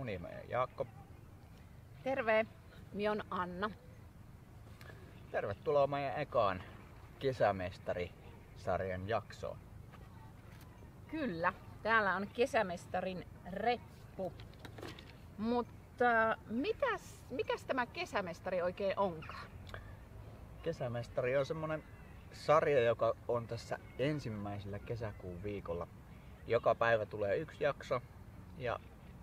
Mun nimi on Jaakko. Terve, minä on Anna. Tervetuloa meidän ekaan Kesämestari-sarjan jaksoon. Kyllä, täällä on Kesämestarin reppu. Mutta mikäs tämä Kesämestari oikein onkaan? Kesämestari on semmonen sarja, joka on tässä ensimmäisellä kesäkuun viikolla. Joka päivä tulee yksi jakso ja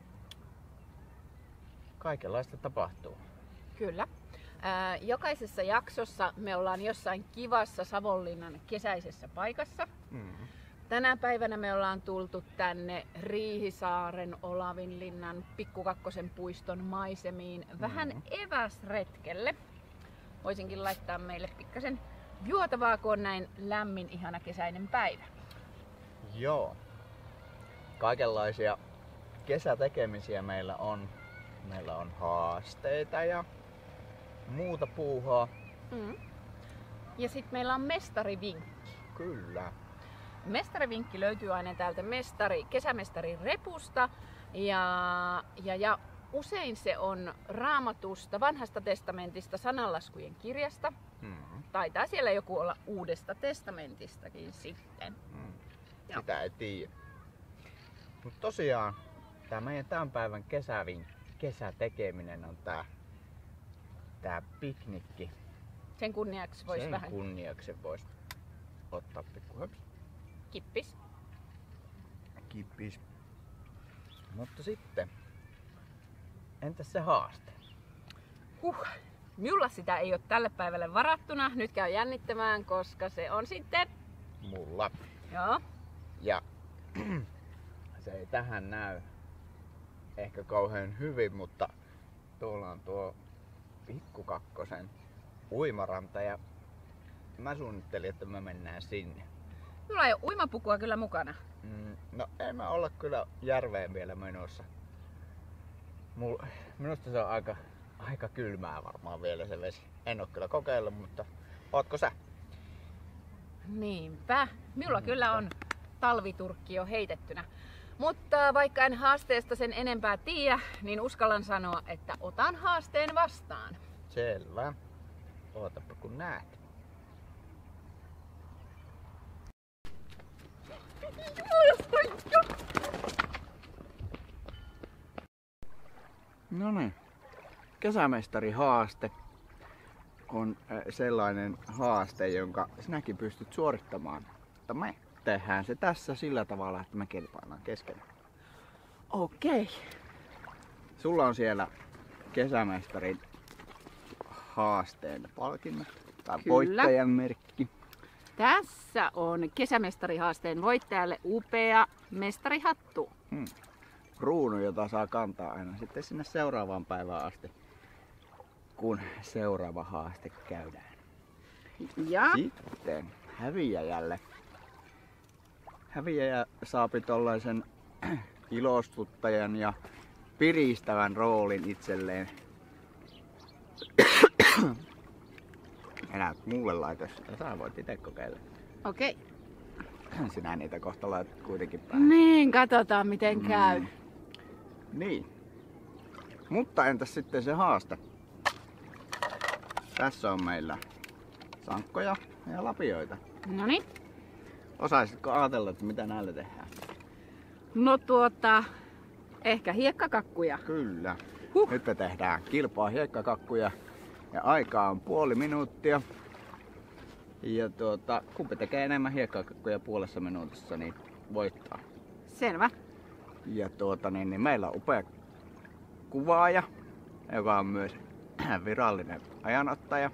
kaikenlaista tapahtuu. Kyllä. Jokaisessa jaksossa me ollaan jossain kivassa Savonlinnan kesäisessä paikassa. Tänä päivänä me ollaan tultu tänne Riihisaaren Olavinlinnan Pikkukakkosen puiston maisemiin vähän eväsretkelle. Voisinkin laittaa meille pikkasen juotavaa, kun on näin lämmin, ihana kesäinen päivä. Joo. Kaikenlaisia kesätekemisiä meillä on. Meillä on haasteita ja muuta puuhaa. Ja sitten meillä on mestarivinkki. Kyllä. Mestarivinkki löytyy aina täältä Kesämestarin repusta ja usein se on Raamatusta, Vanhasta testamentista, sananlaskujen kirjasta. Taitaa siellä joku olla Uudesta testamentistakin sitten. Sitä ei tiedä. Mutta tosiaan tää meidän tämän päivän kesätekeminen on tää piknikki. Sen kunniaksi vois vähän kunniaksi vois ottaa pikku höpsi. Kippis. Mutta sitten, entäs se haaste? Minulla sitä ei ole tälle päivälle varattuna. Nyt käy jännittämään, koska se on sitten Mulla. Joo. Ja se ei tähän näy ehkä kauhean hyvin, mutta tuolla on tuo Pikkukakkosen uimaranta ja mä suunnittelin, että me mennään sinne. Minulla ei ole uimapukua kyllä mukana. No ei mä olla kyllä järveen vielä menossa. Minusta se on aika kylmää varmaan vielä se vesi. En oo kyllä kokeillut, mutta ootko sä? Niinpä. Minulla kyllä on talviturkki jo heitettynä. Mutta vaikka en haasteesta sen enempää tiedä, niin uskallan sanoa, että otan haasteen vastaan. Selvä. Ootapa kun näet. No niin. Kesämestarihaaste on sellainen haaste, jonka sinäkin pystyt suorittamaan. Mutta me tehdään se tässä sillä tavalla, että me kilpaillaan keskenään. Okei. Sulla on siellä Kesämestarin haasteen palkinnot tai Kyllä. voittajan merkki. Tässä on Kesämestarihaasteen voittajalle upea mestarihattu. Kruunu, jota saa kantaa aina sitten sinne seuraavaan päivään asti, kun seuraava haaste käydään. Ja Sitten häviäjälle. Häviäjä saapi tollaisen ilostuttajan ja piristävän roolin itselleen. Enää mulle laita sitä, sä voit itse kokeilla. okei. Sinä niitä kohta laitat kuitenkin päähän. Niin, katsotaan miten käy. Niin. Mutta entäs sitten se haaste? Tässä on meillä sankkoja ja lapioita. Noniin. Osaisitko ajatella, että mitä näillä tehdään? No ehkä hiekkakakkuja. Kyllä. Nyt me tehdään kilpaa hiekkakakkuja ja aikaa on 0,5 minuuttia. Ja kumpi tekee enemmän hiekkakakkuja 0,5 minuutissa, niin voittaa. Selvä. Ja niin meillä on upea kuvaaja, joka on myös virallinen ajanottaja.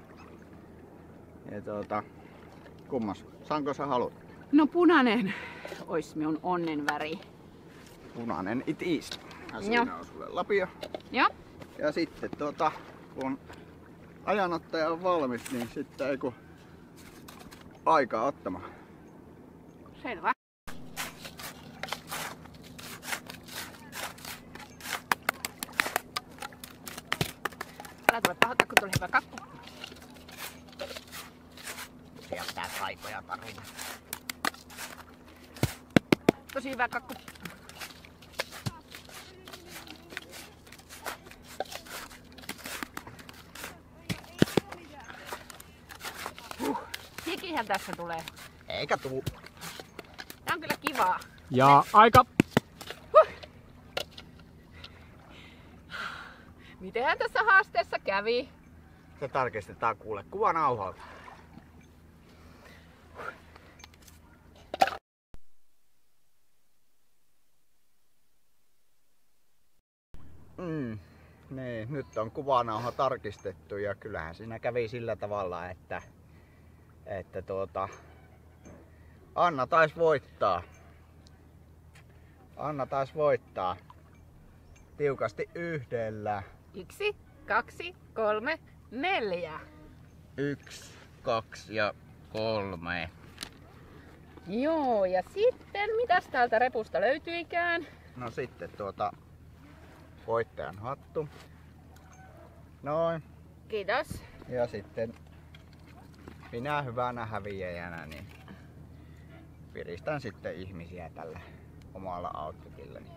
Ja kummas sanko sä haluat? No punainen ois minun onnen väri. Punainen it is. Ja siinä on sulle lapio. Joo. Ja sitten kun ajanottaja on valmis, niin sitten ei kun aikaa ottamaan. Selvä. Älä tule pahoittaa, kun tuli hyvä kakku. Sieltä tää taikoja tarina. Tosi hyvä kakku. Väkihän tässä tulee. Eikä tuu. Tää on kyllä kivaa. Ja aika. Mitenhän tässä haasteessa kävi? Se tarkistetaan kuule kuvanauhalta. Niin, nyt on kuvanauha tarkistettu ja kyllähän siinä kävi sillä tavalla, että Anna taisi voittaa. Anna taisi voittaa. Tiukasti yhdellä. 1, 2, 3, 4. 1, 2 ja 3. Joo, ja sitten mitäs täältä repusta löytyikään? No sitten voittajan hattu. Noin. Kiitos. Ja sitten minä hyvänä häviäjänä niin piristän sitten ihmisiä tällä omalla outfitillani.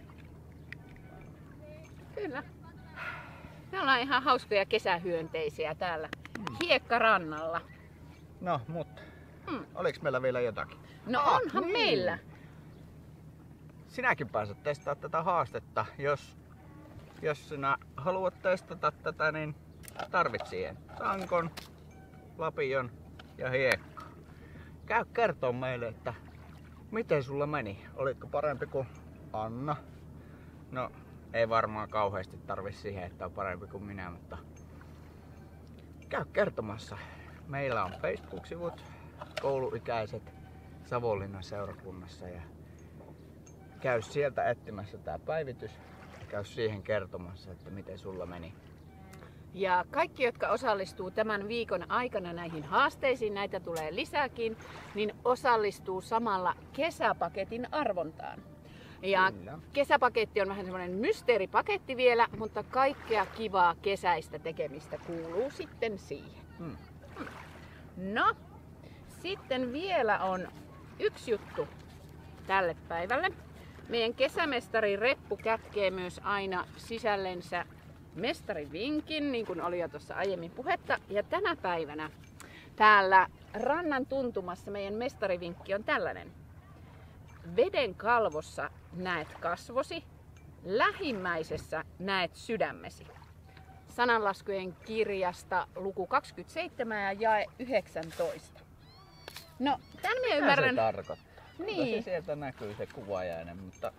Kyllä. Me ollaan ihan hauskoja kesähyönteisiä täällä hiekkarannalla. No, mutta oliks meillä vielä jotakin? No onhan niin. meillä. Sinäkin pääset testaamaan tätä haastetta. Jos sinä haluat testata tätä, niin tarvit siihen tankon, lapion ja hiekkaa. Käy kertoa meille, että miten sulla meni. Olitko parempi kuin Anna? No, ei varmaan kauheasti tarvi siihen, että on parempi kuin minä, mutta käy kertomassa. Meillä on Facebook-sivut, kouluikäiset Savonlinnan seurakunnassa ja käy sieltä etsimässä tää päivitys ja käy siihen kertomassa, että miten sulla meni. Ja kaikki, jotka osallistuu tämän viikon aikana näihin haasteisiin, näitä tulee lisääkin, niin osallistuu samalla kesäpaketin arvontaan. Ja Kyllä. Kesäpaketti on vähän semmoinen mysteeripaketti vielä, mutta kaikkea kivaa kesäistä tekemistä kuuluu sitten siihen. No, sitten vielä on yksi juttu tälle päivälle. Meidän kesämestari Reppu kätkee myös aina sisällensä mestarivinkin, niin kuin oli jo tuossa aiemmin puhetta. Ja tänä päivänä täällä rannan tuntumassa meidän mestarivinkki on tällainen. Veden kalvossa näet kasvosi, lähimmäisessä näet sydämesi. Sananlaskujen kirjasta luku 27 ja jae 19. No, tän minä ymmärrän. Mitä se tarkoittaa? Niin. Se sieltä näkyy se kuvajainen, mutta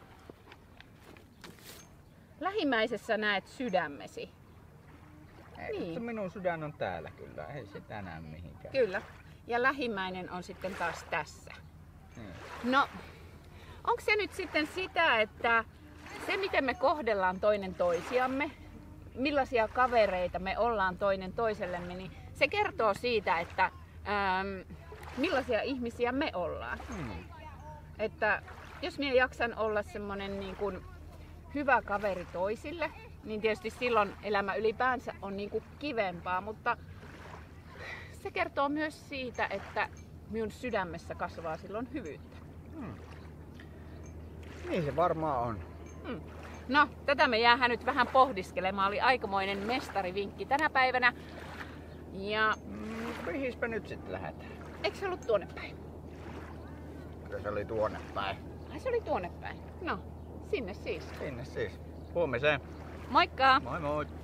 Lähimmäisessä näet sydämesi. ei, Niin. minun sydän on täällä kyllä. Ei se tänään mihinkään. Kyllä. Ja lähimmäinen on sitten taas tässä. Niin. No, onko se nyt sitten sitä, että se miten me kohdellaan toinen toisiamme, millaisia kavereita me ollaan toinen toisellemme, niin se kertoo siitä, että millaisia ihmisiä me ollaan. Että jos minä jaksan olla semmonen niin kuin hyvä kaveri toisille, niin tietysti silloin elämä ylipäänsä on niin kuin kivempaa, mutta se kertoo myös siitä, että minun sydämessä kasvaa silloin hyvyyttä. Niin se varmaan on. No, tätä me jäähän nyt vähän pohdiskelemaan. Oli aikamoinen mestarivinkki tänä päivänä. Ja Mihinpä nyt sitten lähdetään? eikö se ollut tuonne päin? Kyllä se oli tuonne päin. Ai se oli tuonne päin. No, sinne siis. Sinne siis. Huomiseen. Moikka! Moi moi.